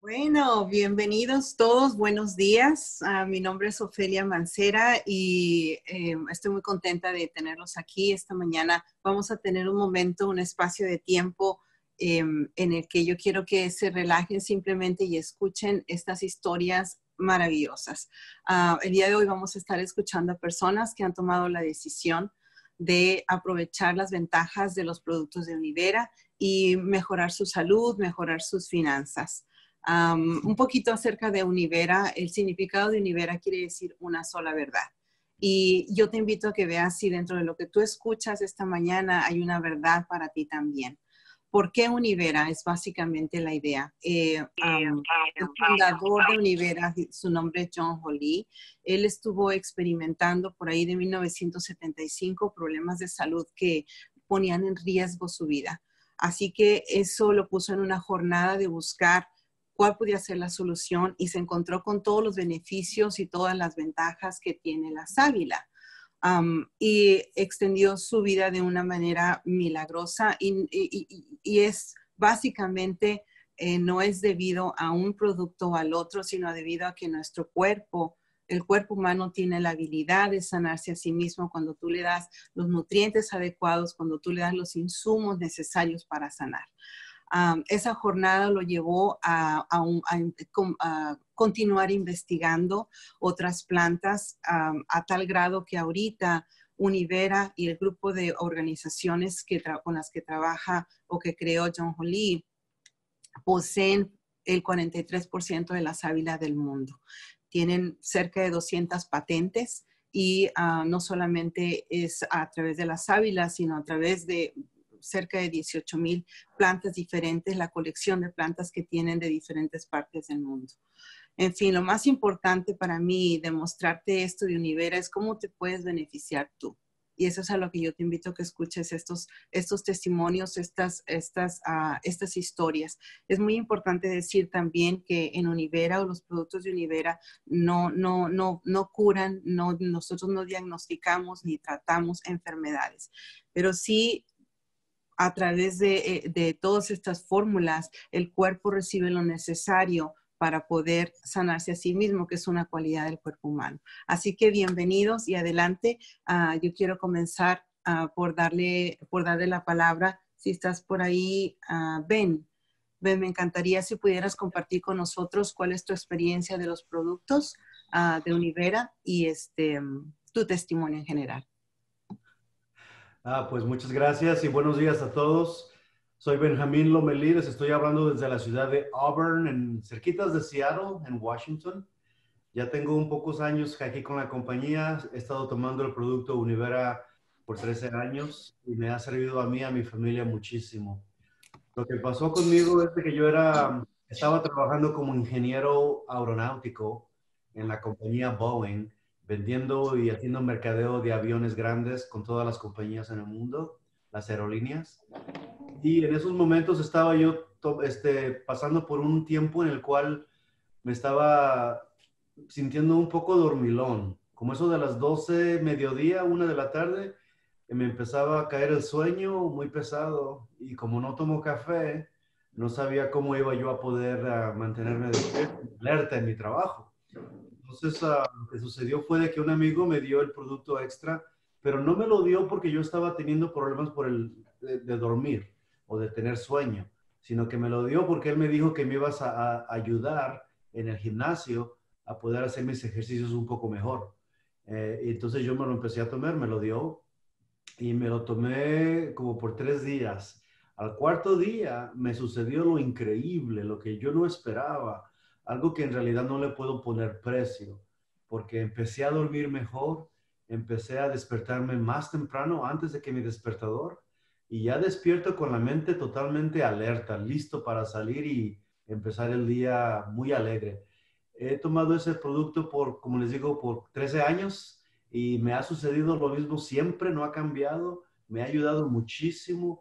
Bueno, bienvenidos todos, buenos días. Mi nombre es Ofelia Mancera y estoy muy contenta de tenerlos aquí. Esta mañana vamos a tener un momento, un espacio de tiempo en el que yo quiero que se relajen simplemente y escuchen estas historias maravillosas. El día de hoy vamos a estar escuchando a personas que han tomado la decisión de aprovechar las ventajas de los productos de Univera y mejorar su salud, mejorar sus finanzas. Un poquito acerca de Univera. El significado de Univera quiere decir una sola verdad. Y yo te invito a que veas si dentro de lo que tú escuchas esta mañana hay una verdad para ti también. ¿Por qué Univera? Es básicamente la idea. El fundador de Univera, su nombre es John Holley, él estuvo experimentando por ahí de 1975 problemas de salud que ponían en riesgo su vida. Así que eso lo puso en una jornada de buscar cuál podía ser la solución y se encontró con todos los beneficios y todas las ventajas que tiene la sábila. Y extendió su vida de una manera milagrosa y es básicamente, no es debido a un producto o al otro, sino debido a que nuestro cuerpo, el cuerpo humano tiene la habilidad de sanarse a sí mismo cuando tú le das los nutrientes adecuados, cuando tú le das los insumos necesarios para sanar. Esa jornada lo llevó a continuar investigando otras plantas a tal grado que ahorita Univera y el grupo de organizaciones con las que trabaja o que creó John Holley poseen el 43% de la sábila del mundo. Tienen cerca de 200 patentes y no solamente es a través de la sábila, sino a través de cerca de 18,000 plantas diferentes, la colección de plantas que tienen de diferentes partes del mundo. En fin, lo más importante para mí demostrarte esto de Univera es cómo te puedes beneficiar tú. Y eso es a lo que yo te invito a que escuches estos testimonios, estas historias. Es muy importante decir también que en Univera o los productos de Univera no curan, nosotros no diagnosticamos ni tratamos enfermedades, pero sí a través de todas estas fórmulas, el cuerpo recibe lo necesario para poder sanarse a sí mismo, que es una cualidad del cuerpo humano. Así que bienvenidos y adelante. Yo quiero comenzar por darle la palabra. Si estás por ahí, Ben, me encantaría si pudieras compartir con nosotros cuál es tu experiencia de los productos de Univera y tu testimonio en general. Pues muchas gracias y buenos días a todos. Soy Benjamín Lomelí, les estoy hablando desde la ciudad de Auburn, en cerquitas de Seattle, en Washington. Ya tengo un pocos años aquí con la compañía. He estado tomando el producto Univera por 13 años y me ha servido a mí y a mi familia muchísimo. Lo que pasó conmigo es que estaba trabajando como ingeniero aeronáutico en la compañía Boeing, vendiendo y haciendo mercadeo de aviones grandes con todas las compañías en el mundo, las aerolíneas. Y en esos momentos estaba yo pasando por un tiempo en el cual me estaba sintiendo un poco dormilón, como eso de las 12, mediodía, 1 de la tarde, me empezaba a caer el sueño muy pesado y como no tomo café, no sabía cómo iba yo a poder mantenerme despierto, alerta en mi trabajo. Entonces, lo que sucedió fue de que un amigo me dio el producto extra, pero no me lo dio porque yo estaba teniendo problemas de dormir o de tener sueño, sino que me lo dio porque él me dijo que me ibas a ayudar en el gimnasio a poder hacer mis ejercicios un poco mejor. Y entonces yo me lo empecé a tomar, me lo dio y me lo tomé como por 3 días. Al cuarto día me sucedió lo increíble, lo que yo no esperaba, algo que en realidad no le puedo poner precio, porque empecé a dormir mejor, empecé a despertarme más temprano antes de que mi despertador y ya despierto con la mente totalmente alerta, listo para salir y empezar el día muy alegre. He tomado ese producto por, como les digo, por 13 años y me ha sucedido lo mismo siempre, no ha cambiado, me ha ayudado muchísimo.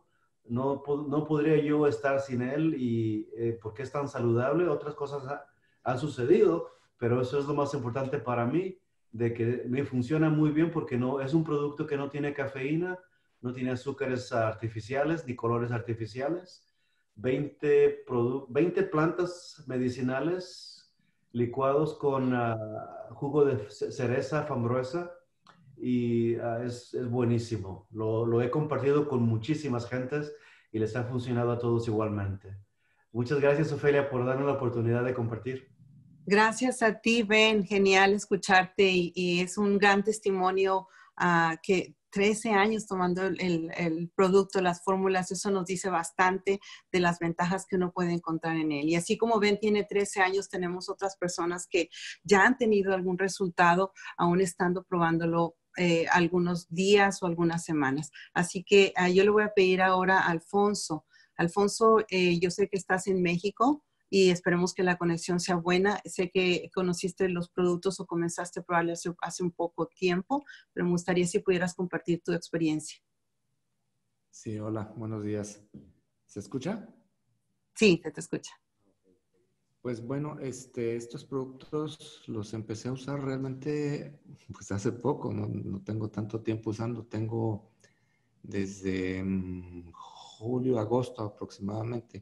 No podría yo estar sin él y porque es tan saludable. Otras cosas han sucedido, pero eso es lo más importante para mí, de que me funciona muy bien porque no, es un producto que no tiene cafeína, no tiene azúcares artificiales ni colores artificiales. 20 plantas medicinales licuados con jugo de cereza frambuesa y es buenísimo. Lo he compartido con muchísimas gentes y les ha funcionado a todos igualmente. Muchas gracias, Ofelia, por darme la oportunidad de compartir. Gracias a ti, Ben. Genial escucharte y es un gran testimonio que 13 años tomando el producto, las fórmulas, eso nos dice bastante de las ventajas que uno puede encontrar en él. Y así como Ben tiene 13 años, tenemos otras personas que ya han tenido algún resultado, aún estando probándolo algunos días o algunas semanas. Así que yo le voy a pedir ahora a Alfonso. Alfonso, yo sé que estás en México y esperemos que la conexión sea buena. Sé que conociste los productos o comenzaste a probarlos hace un poco tiempo, pero me gustaría si pudieras compartir tu experiencia. Sí, hola, buenos días. ¿Se escucha? Sí, se te escucha. Pues bueno, estos productos los empecé a usar realmente pues hace poco, no tengo tanto tiempo usando, tengo desde julio, agosto aproximadamente.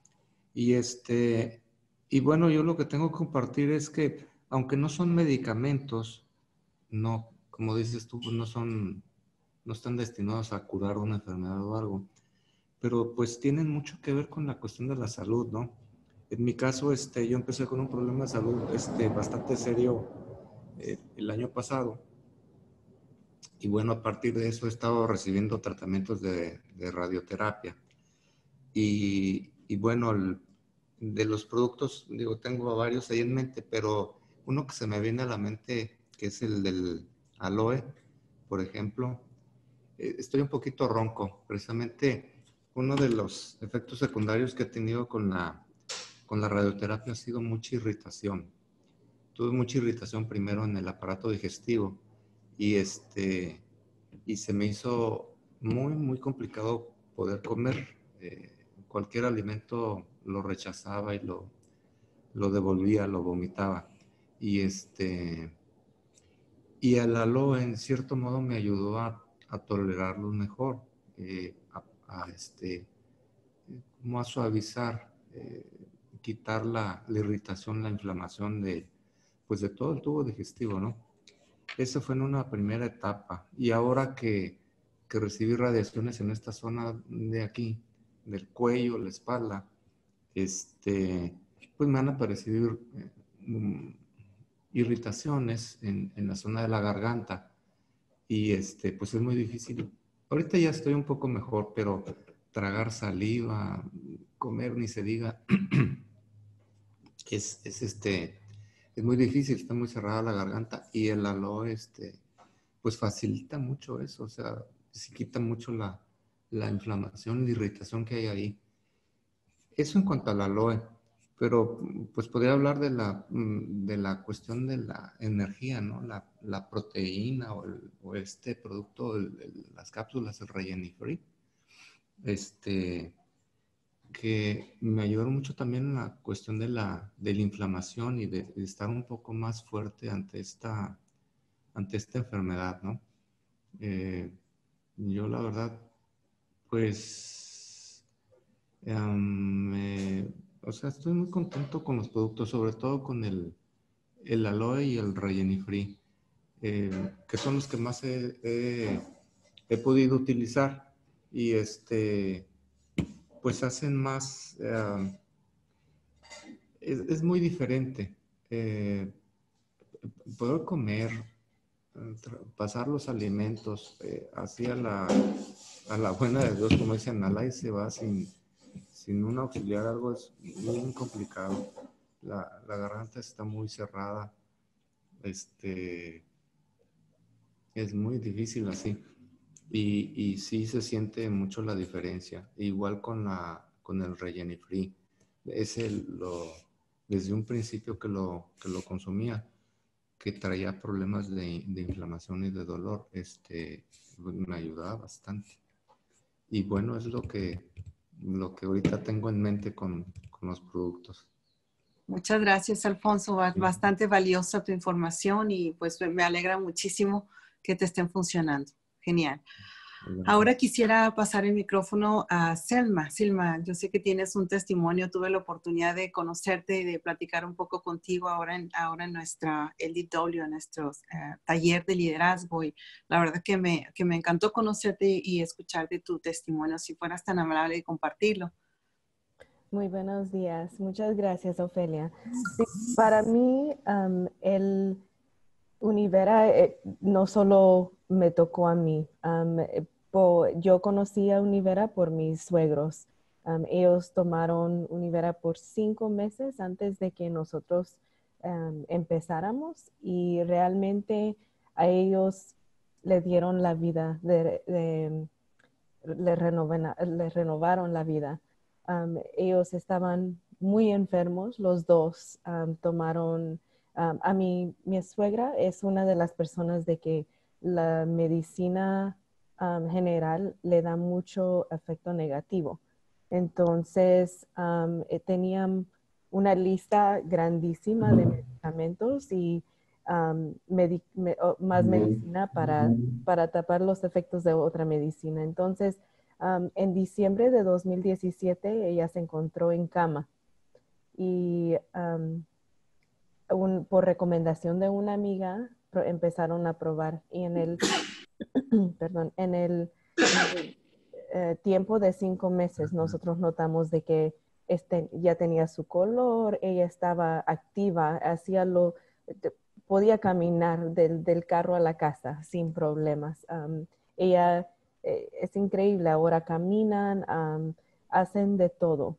Y bueno, yo lo que tengo que compartir es que aunque no son medicamentos, no, como dices tú, pues no están destinados a curar una enfermedad o algo, pero pues tienen mucho que ver con la cuestión de la salud, ¿no? En mi caso, yo empecé con un problema de salud bastante serio el año pasado. Y bueno, a partir de eso he estado recibiendo tratamientos de radioterapia. Y bueno, de los productos, digo, tengo varios ahí en mente, pero uno que se me viene a la mente, que es el del aloe, por ejemplo. Estoy un poquito ronco. Precisamente uno de los efectos secundarios que he tenido con la radioterapia ha sido mucha irritación. Tuve mucha irritación primero en el aparato digestivo y, y se me hizo muy, muy complicado poder comer. Cualquier alimento lo rechazaba y lo devolvía, lo vomitaba. Y, y el aloe en cierto modo me ayudó a tolerarlo mejor, como a suavizar, quitar la irritación, la inflamación pues de todo el tubo digestivo, ¿no? Eso fue en una primera etapa. Y ahora que recibí radiaciones en esta zona de aquí, del cuello, la espalda, pues me han aparecido irritaciones en la zona de la garganta. Y pues es muy difícil. Ahorita ya estoy un poco mejor, pero tragar saliva, comer ni se diga, es muy difícil, está muy cerrada la garganta y el aloe, pues facilita mucho eso, o sea, se quita mucho la inflamación, la irritación que hay ahí. Eso en cuanto al aloe, pero pues podría hablar de la cuestión de la energía, ¿no? La proteína o este producto, las cápsulas, el Regenifree, que me ayudaron mucho también en la cuestión de la inflamación y de estar un poco más fuerte ante esta enfermedad, ¿no? Yo la verdad, pues, o sea, estoy muy contento con los productos, sobre todo con el aloe y el Regenifree, que son los que más he podido utilizar y pues hacen más, es muy diferente. Poder comer, pasar los alimentos así a la buena de Dios, como dicen, al aire se va sin un auxiliar, algo es muy complicado. La garganta está muy cerrada. Es muy difícil así. Y sí se siente mucho la diferencia. Igual con el Regenifree. Desde un principio que lo consumía, que traía problemas de inflamación y de dolor, me ayudaba bastante. Y bueno, es lo que ahorita tengo en mente con los productos. Muchas gracias, Alfonso. Bastante valiosa tu información y pues me alegra muchísimo que te estén funcionando. Genial. Ahora quisiera pasar el micrófono a Selma. Selma, yo sé que tienes un testimonio, tuve la oportunidad de conocerte y de platicar un poco contigo ahora en nuestra LDW, en nuestro taller de liderazgo. Y la verdad que me encantó conocerte y escuchar de tu testimonio, si fueras tan amable de compartirlo. Muy buenos días. Muchas gracias, Ofelia. Sí, para mí, el Univera no solo me tocó a mí. Yo conocí a Univera por mis suegros. Ellos tomaron Univera por 5 meses antes de que nosotros empezáramos y realmente a ellos le dieron la vida, le renovaron la vida. Ellos estaban muy enfermos, los dos. Tomaron, mi suegra es una de las personas de que la medicina general le da mucho efecto negativo. Entonces, tenían una lista grandísima de medicamentos y más medicina para tapar los efectos de otra medicina. Entonces, en diciembre de 2017, ella se encontró en cama y por recomendación de una amiga empezaron a probar y en el, perdón, en el tiempo de 5 meses nosotros notamos de que ya tenía su color, ella estaba activa, podía caminar del carro a la casa sin problemas. Ella es increíble, ahora caminan, hacen de todo.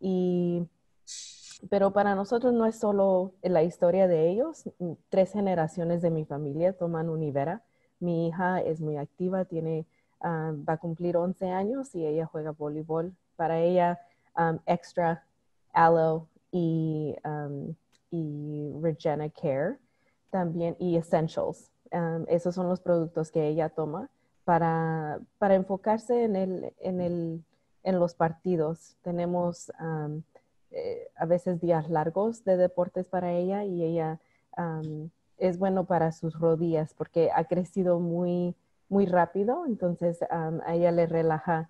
Pero para nosotros no es solo la historia de ellos. 3 generaciones de mi familia toman Univera. Mi hija es muy activa, va a cumplir 11 años y ella juega voleibol. Para ella, Extra, Aloe y Regena Care también y Essentials. Esos son los productos que ella toma para enfocarse en los partidos. Tenemos a veces días largos de deportes para ella y ella es bueno para sus rodillas porque ha crecido muy, muy rápido, entonces a ella le relaja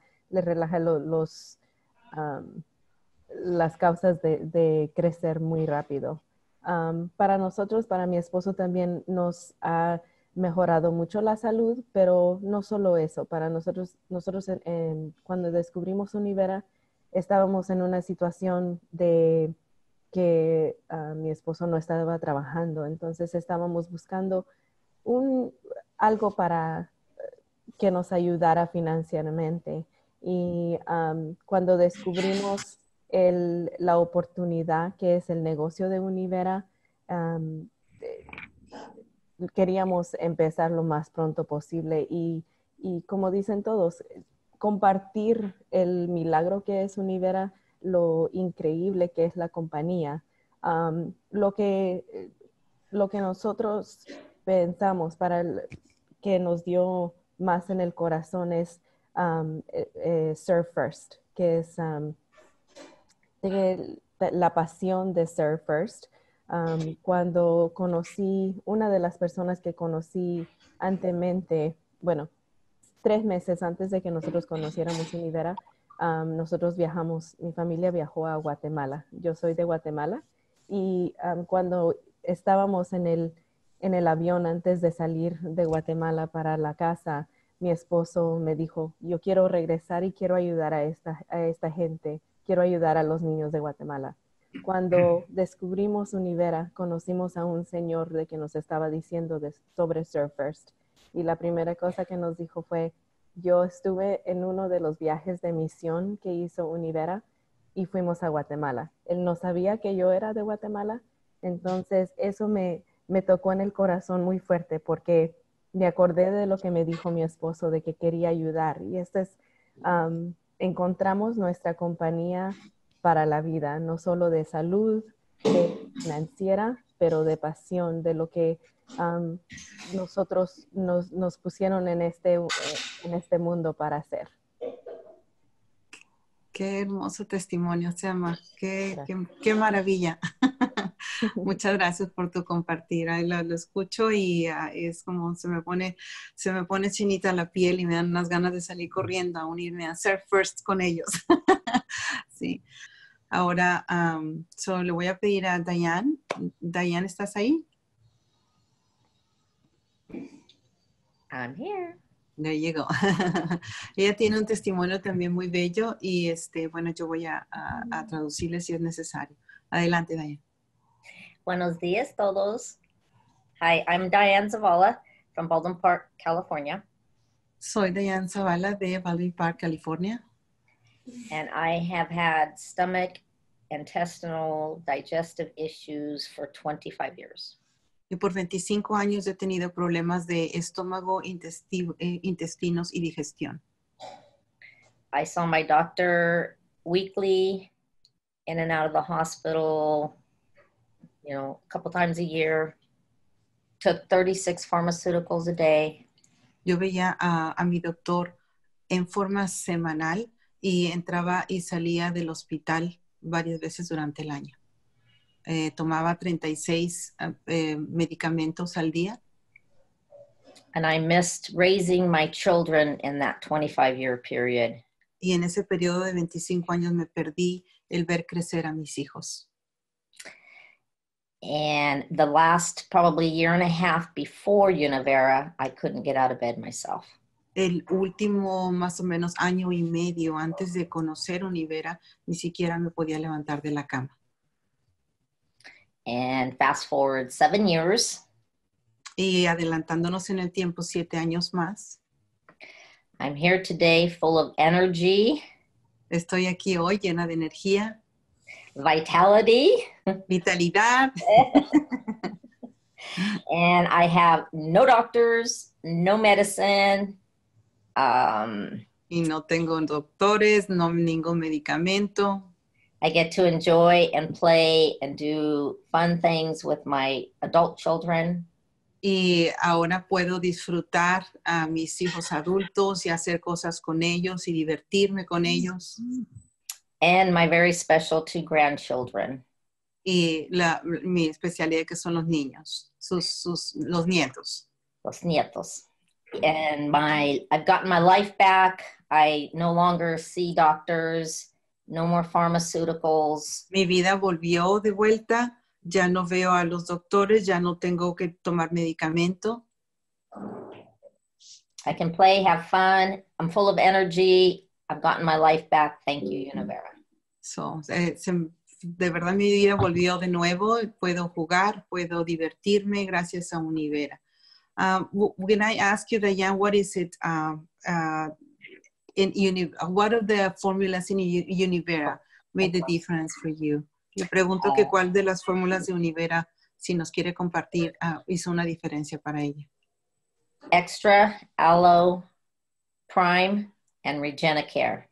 las causas de crecer muy rápido. Para nosotros, para mi esposo también nos ha mejorado mucho la salud, pero no solo eso. Para nosotros cuando descubrimos Univera, estábamos en una situación de que mi esposo no estaba trabajando, entonces estábamos buscando algo para que nos ayudara financieramente. Y cuando descubrimos la oportunidad que es el negocio de Univera, queríamos empezar lo más pronto posible y como dicen todos, compartir el milagro que es Univera, lo increíble que es la compañía. Lo que nosotros pensamos que nos dio más en el corazón es Serve First, que es la pasión de Serve First. Cuando conocí, una de las personas que conocí antemente, bueno, 3 meses antes de que nosotros conociéramos Univera, nosotros viajamos, mi familia viajó a Guatemala. Yo soy de Guatemala y cuando estábamos en el avión antes de salir de Guatemala para la casa, mi esposo me dijo, yo quiero regresar y quiero ayudar a esta gente, quiero ayudar a los niños de Guatemala. Cuando descubrimos Univera, conocimos a un señor de que nos estaba diciendo sobre Serve First. Y la primera cosa que nos dijo fue, yo estuve en uno de los viajes de misión que hizo Univera y fuimos a Guatemala. Él no sabía que yo era de Guatemala, entonces eso me tocó en el corazón muy fuerte porque me acordé de lo que me dijo mi esposo, de que quería ayudar. Y encontramos nuestra compañía para la vida, no solo de salud, financiera, pero de pasión, de lo que nosotros nos pusieron en este mundo para hacer. Qué hermoso testimonio, Selma. Qué maravilla. Muchas gracias por tu compartir. Ahí lo escucho y es como se me pone chinita la piel y me dan unas ganas de salir corriendo a unirme a Surf First con ellos. Sí. Ahora, le voy a pedir a Diane. Diane, ¿estás ahí? I'm here. There you go. Ella tiene un testimonio también muy bello y bueno, yo voy a traducirle si es necesario. Adelante, Diane. Buenos días, todos. Hi, I'm Diane Zavala from Baldwin Park, California. Soy Diane Zavala de Baldwin Park, California. And I have had stomach, intestinal, digestive issues for 25 years. Y por 25 años he tenido problemas de estómago, intestinos y digestión. I saw my doctor weekly, in and out of the hospital, a couple times a year. Took 36 pharmaceuticals a day. Yo veía a mi doctor en forma semanal y entraba y salía del hospital varias veces durante el año. Tomaba 36 medicamentos al día. And I missed raising my children in that 25-year period. Y en ese periodo de 25 años me perdí el ver crecer a mis hijos. And the last probably year and a half before Univera, I couldn't get out of bed myself. El último más o menos año y medio antes de conocer Univera, ni siquiera me podía levantar de la cama. And fast forward 7 years. Y adelantándonos en el tiempo 7 años más. I'm here today full of energy. Estoy aquí hoy llena de energía. Vitality. Vitalidad. And I have no doctors, no medicine. Y no tengo doctores, no ningún medicamento. I get to enjoy and play and do fun things with my adult children. Y ahora puedo disfrutar a mis hijos adultos y hacer cosas con ellos y divertirme con ellos. And my very special 2 grandchildren. Y mi especialidad que son los niños, los nietos. Los nietos. And I've gotten my life back. I no longer see doctors, no more pharmaceuticals. Mi vida volvió de vuelta. Ya no veo a los doctores, ya no tengo que tomar medicamento. I can play, have fun. I'm full of energy. I've gotten my life back. Thank you, Univera. De verdad mi vida volvió de nuevo. Puedo jugar, puedo divertirme gracias a Univera. When I ask you, Diane, what is it what of the formulas in Univera made the difference for you? Le pregunto que cuál de las fórmulas de Univera, si nos quiere compartir, hizo una diferencia para ella. Extra, Aloe, Prime, and Regenicare.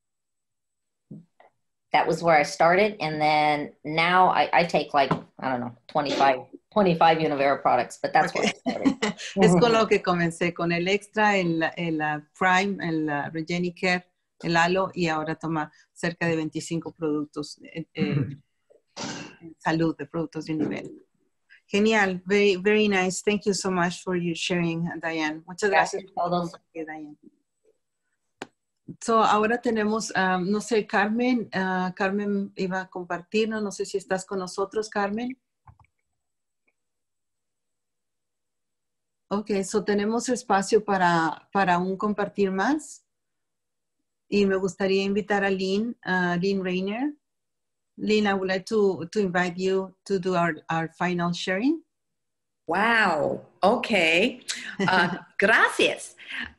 That was where I started. And then now I take 25 Univera products, but that's where I started. Es con lo que comencé, con el Extra, el Prime, el Regenicare, el Aloe, y ahora toma cerca de 25 productos salud, de productos de Univera. Genial, very, very nice. Thank you so much for your sharing, Diane. Muchas gracias por compartir, Diane. So, ahora tenemos, no sé, Carmen. Carmen iba a compartirnos. No sé si estás con nosotros, Carmen. Ok, so tenemos espacio para un compartir más. Y me gustaría invitar a Lynn Rainer. Lynn, I would like to invite you to do our final sharing. Wow, okay. Gracias.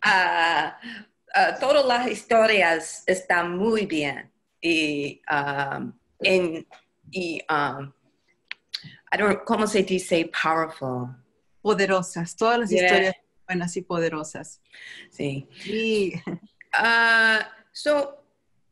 Todas las historias están muy bien. I don't know, ¿cómo se dice powerful? Poderosas. Todas las historias buenas y poderosas. Sí. Y, so,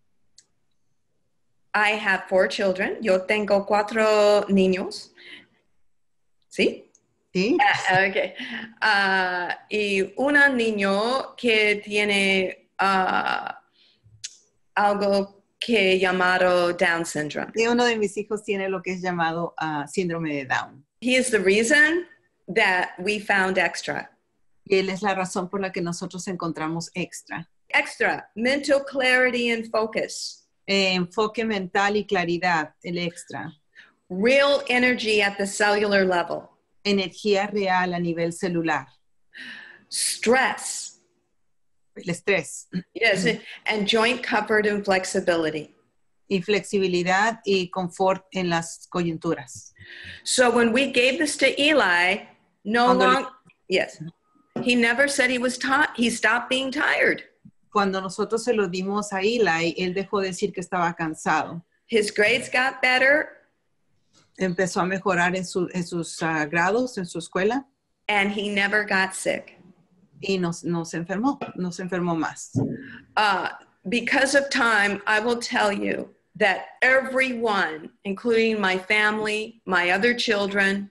I have 4 children. Yo tengo 4 niños. ¿Sí? Sí. Okay. Y un niño que tiene algo que llamado Down syndrome. Y uno de mis hijos tiene lo que es llamado síndrome de Down. He is the reason that we found Extra. Y él es la razón por la que nosotros encontramos Extra. Extra, mental clarity and focus. Enfoque mental y claridad, el Extra. Real energy at the cellular level. Energía real a nivel celular. Stress. El estrés. Yes, and joint comfort and flexibility. Y flexibilidad y confort en las coyunturas. So when we gave this to Eli, yes, he never said he was he stopped being tired. Cuando nosotros se lo dimos a Eli, él dejó de decir que estaba cansado. His grades got better. Empezó a mejorar en sus grados, en su escuela. And he never got sick. Y no se enfermó más. Because of time, I will tell you that everyone, including my family, my other children,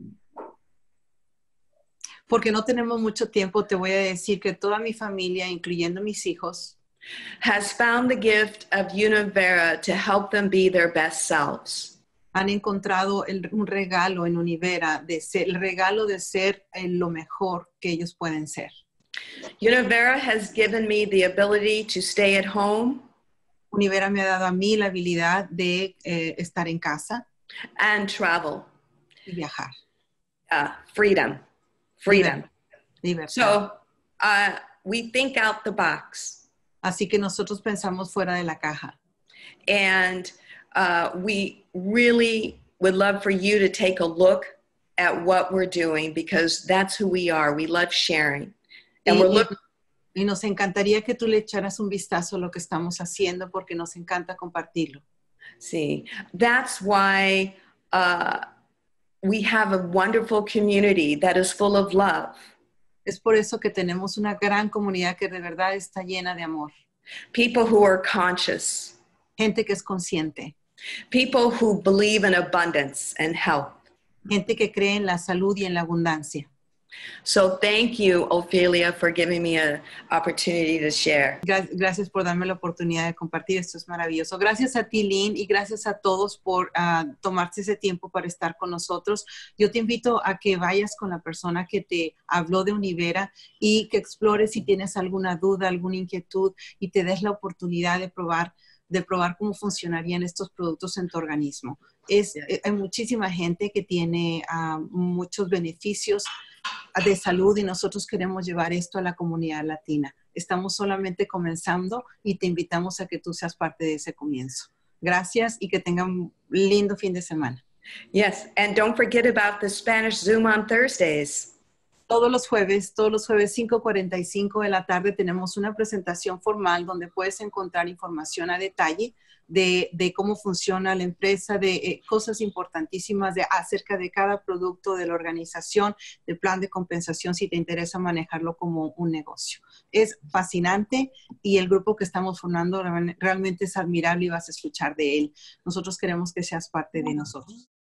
porque no tenemos mucho tiempo, te voy a decir que toda mi familia, incluyendo mis hijos, has found the gift of Univera to help them be their best selves. Han encontrado un regalo en Univera, el regalo de ser lo mejor que ellos pueden ser. Univera has given me the ability to stay at home. Univera me ha dado a mí la habilidad de estar en casa. And travel. Y viajar. Freedom. Libertad. So we think out the box. Así que nosotros pensamos fuera de la caja. And we really would love for you to take a look at what we're doing because that's who we are. We love sharing. And y nos encantaría que tú le echaras un vistazo a lo que estamos haciendo porque nos encanta compartirlo. See, that's why we have a wonderful community that is full of love. Es por eso que tenemos una gran comunidad que de verdad está llena de amor. People who are conscious. Gente que es consciente. People who believe in abundance and health. Gente que cree en la salud y en la abundancia. So thank you, Ophelia, for giving me an opportunity to share. Gracias por darme la oportunidad de compartir. Esto es maravilloso. Gracias a ti, Lynn, y gracias a todos por tomarse ese tiempo para estar con nosotros. Yo te invito a que vayas con la persona que te habló de Univera y que explores si tienes alguna duda, alguna inquietud y te des la oportunidad de probar cómo funcionarían estos productos en tu organismo. Hay muchísima gente que tiene muchos beneficios de salud y nosotros queremos llevar esto a la comunidad latina. Estamos solamente comenzando y te invitamos a que tú seas parte de ese comienzo. Gracias y que tengan un lindo fin de semana. Yes, and don't forget about the Spanish Zoom on Thursdays. Todos los jueves, 5:45 de la tarde, tenemos una presentación formal donde puedes encontrar información a detalle de cómo funciona la empresa, de cosas importantísimas acerca de cada producto de la organización, del plan de compensación, si te interesa manejarlo como un negocio. Es fascinante y el grupo que estamos formando realmente es admirable y vas a escuchar de él. Nosotros queremos que seas parte de nosotros.